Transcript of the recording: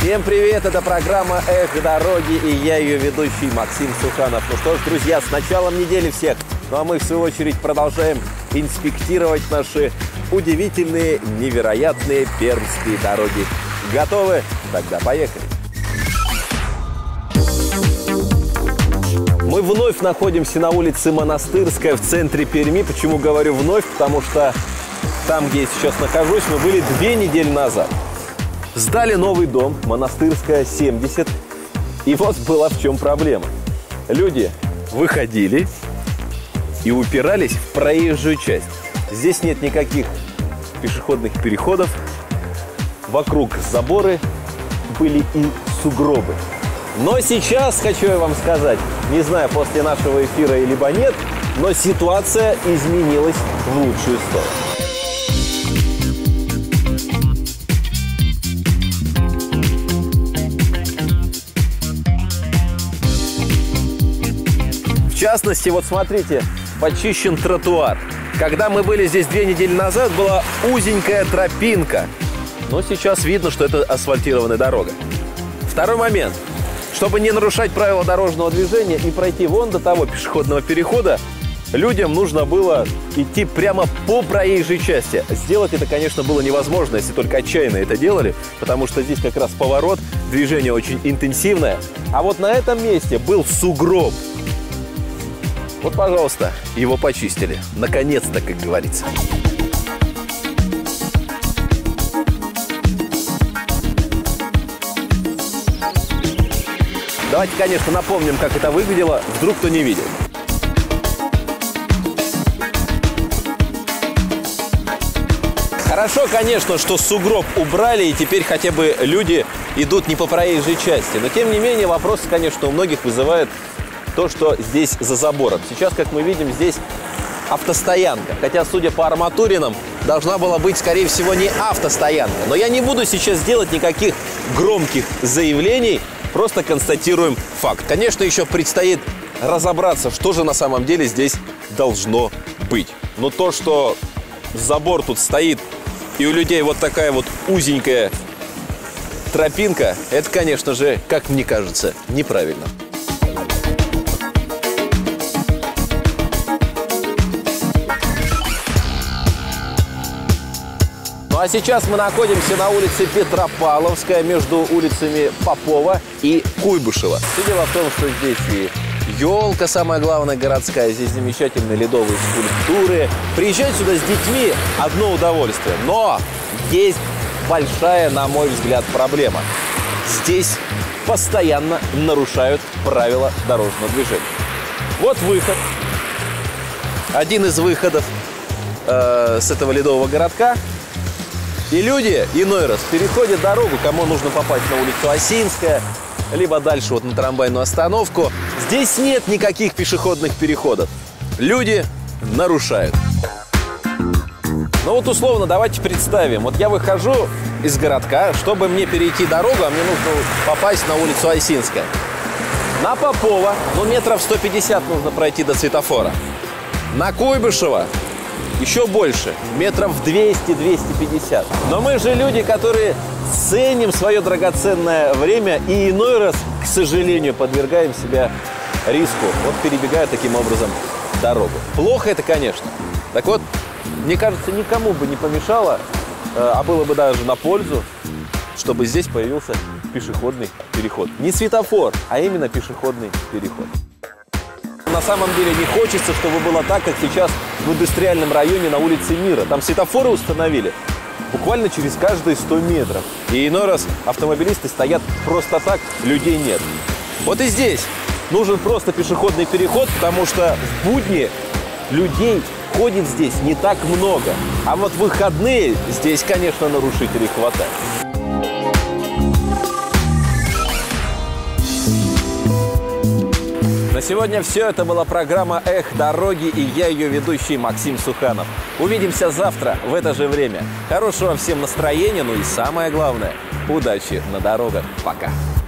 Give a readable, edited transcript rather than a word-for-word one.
Всем привет, это программа «Эх, дороги» и я ее ведущий Максим Суханов. Ну что ж, друзья, с началом недели всех. Ну а мы в свою очередь продолжаем инспектировать наши удивительные, невероятные пермские дороги. Готовы? Тогда поехали. Мы вновь находимся на улице Монастырская в центре Перми. Почему говорю вновь? Потому что там, где я сейчас нахожусь, мы были 2 недели назад. Сдали новый дом, Монастырская, 70. И вот была в чем проблема. Люди выходили и упирались в проезжую часть. Здесь нет никаких пешеходных переходов. Вокруг заборы были и сугробы. Но сейчас, хочу я вам сказать, не знаю, после нашего эфира либо нет, но ситуация изменилась в лучшую сторону. В частности, вот смотрите, почищен тротуар. Когда мы были здесь 2 недели назад, была узенькая тропинка. Но сейчас видно, что это асфальтированная дорога. Второй момент. Чтобы не нарушать правила дорожного движения и пройти вон до того пешеходного перехода, людям нужно было идти прямо по проезжей части. Сделать это, конечно, было невозможно, если только отчаянно это делали, потому что здесь как раз поворот, движение очень интенсивное. А вот на этом месте был сугроб. Вот, пожалуйста, его почистили. Наконец-то, как говорится. Давайте, конечно, напомним, как это выглядело, вдруг кто не видел. Хорошо, конечно, что сугроб убрали, и теперь хотя бы люди идут не по проезжей части. Но, тем не менее, вопрос, конечно, у многих вызывает то, что здесь за забором. Сейчас, как мы видим, здесь автостоянка. Хотя, судя по арматуринам, должна была быть, скорее всего, не автостоянка. Но я не буду сейчас делать никаких громких заявлений, просто констатируем факт. Конечно, еще предстоит разобраться, что же на самом деле здесь должно быть. Но то, что забор тут стоит, и у людей вот такая вот узенькая тропинка, это, конечно же, как мне кажется, неправильно. Ну а сейчас мы находимся на улице Петропавловская, между улицами Попова и Куйбышева. Все дело в том, что здесь и елка, самая главная, городская, здесь замечательные ледовые скульптуры. Приезжать сюда с детьми – одно удовольствие. Но есть большая, на мой взгляд, проблема. Здесь постоянно нарушают правила дорожного движения. Вот выход. Один из выходов с этого ледового городка. И люди иной раз переходят дорогу, кому нужно попасть на улицу Осинская, либо дальше вот на трамвайную остановку. Здесь нет никаких пешеходных переходов. Люди нарушают. Ну вот условно давайте представим. Вот я выхожу из городка, чтобы мне перейти дорогу, а мне нужно попасть на улицу Осинская. На Попова, ну метров 150 нужно пройти до светофора. На Куйбышева еще больше, метров 200-250. Но мы же люди, которые ценим свое драгоценное время и иной раз, к сожалению, подвергаем себя риску, вот перебегая таким образом дорогу. Плохо это, конечно. Так вот, мне кажется, никому бы не помешало, а было бы даже на пользу, чтобы здесь появился пешеходный переход. Не светофор, а именно пешеходный переход. На самом деле не хочется, чтобы было так, как сейчас в индустриальном районе на улице Мира. Там светофоры установили буквально через каждые 100 метров. И иной раз автомобилисты стоят просто так, людей нет. Вот и здесь нужен просто пешеходный переход, потому что в будни людей ходит здесь не так много. А вот в выходные здесь, конечно, нарушителей хватает. На сегодня все. Это была программа «Эх, дороги» и я ее ведущий Максим Суханов. Увидимся завтра в это же время. Хорошего всем настроения, ну и самое главное – удачи на дорогах. Пока!